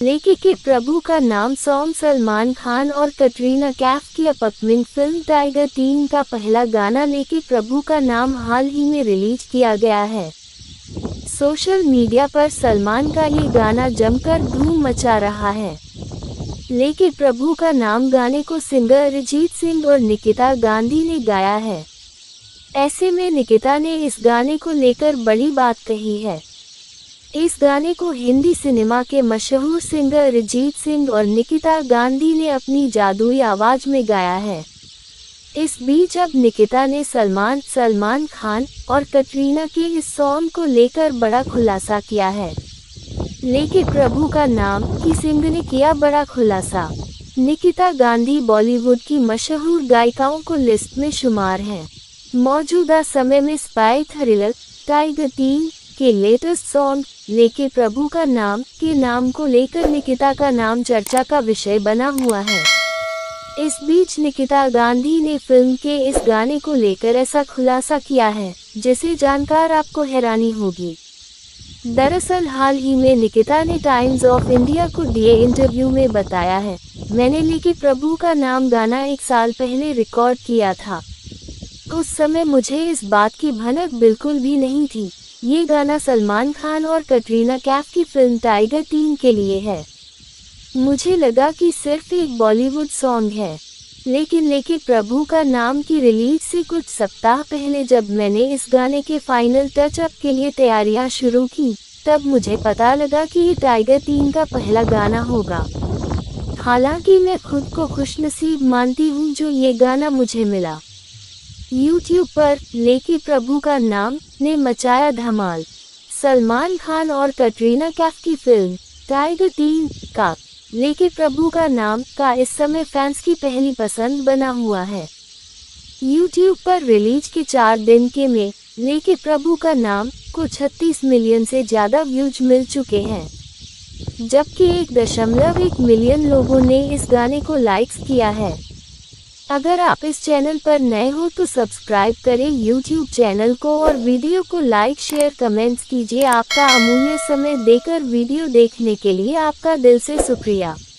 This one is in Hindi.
लेकिन प्रभु का नाम सॉन्ग सलमान खान और कटरीना कैफ की अपकमिंग फिल्म टाइगर 3 का पहला गाना लेके प्रभु का नाम हाल ही में रिलीज किया गया है। सोशल मीडिया पर सलमान का ये गाना जमकर धूम मचा रहा है। लेकिन प्रभु का नाम गाने को सिंगर अरिजीत सिंह और निकिता गांधी ने गाया है। ऐसे में निकिता ने इस गाने को लेकर बड़ी बात कही है। इस गाने को हिंदी सिनेमा के मशहूर सिंगर अरिजीत सिंह और निकिता गांधी ने अपनी जादुई आवाज में गाया है। इस बीच अब निकिता ने सलमान खान और कटरीना के इस सॉन्ग को लेकर बड़ा खुलासा किया है। लेकिन प्रभु का नाम की सिंह ने किया बड़ा खुलासा। निकिता गांधी बॉलीवुड की मशहूर गायिकाओं को लिस्ट में शुमार हैं। मौजूदा समय में स्पाई थ्रिलर टाइगर 3 के लेटेस्ट सॉन्ग लेके प्रभु का नाम के नाम को लेकर निकिता का नाम चर्चा का विषय बना हुआ है। इस बीच निकिता गांधी ने फिल्म के इस गाने को लेकर ऐसा खुलासा किया है जिसे जानकर आपको हैरानी होगी। दरअसल हाल ही में निकिता ने टाइम्स ऑफ इंडिया को दिए इंटरव्यू में बताया है, मैंने लेकिन प्रभु का नाम गाना 1 साल पहले रिकॉर्ड किया था। उस समय मुझे इस बात की भनक बिल्कुल भी नहीं थी। ये गाना सलमान खान और कटरीना कैफ की फिल्म टाइगर 3 के लिए है। मुझे लगा कि सिर्फ एक बॉलीवुड सॉन्ग है। लेकिन प्रभु का नाम की रिलीज से कुछ सप्ताह पहले जब मैंने इस गाने के फाइनल टचअप के लिए तैयारियां शुरू की, तब मुझे पता लगा कि ये टाइगर 3 का पहला गाना होगा। हालांकि मैं खुद को खुशनसीब मानती हूँ जो ये गाना मुझे मिला। YouTube पर लेके प्रभु का नाम ने मचाया धमाल। सलमान खान और कटरीना कैफ की फिल्म टाइगर 3 का लेके प्रभु का नाम का इस समय फैंस की पहली पसंद बना हुआ है। YouTube पर रिलीज के 4 दिन के में लेके प्रभु का नाम को 36 मिलियन से ज्यादा व्यूज मिल चुके हैं, जबकि 1.1 मिलियन लोगों ने इस गाने को लाइक्स किया है। अगर आप इस चैनल पर नए हो तो सब्सक्राइब करें YouTube चैनल को और वीडियो को लाइक शेयर कमेंट्स कीजिए। आपका अमूल्य समय देकर वीडियो देखने के लिए आपका दिल से शुक्रिया।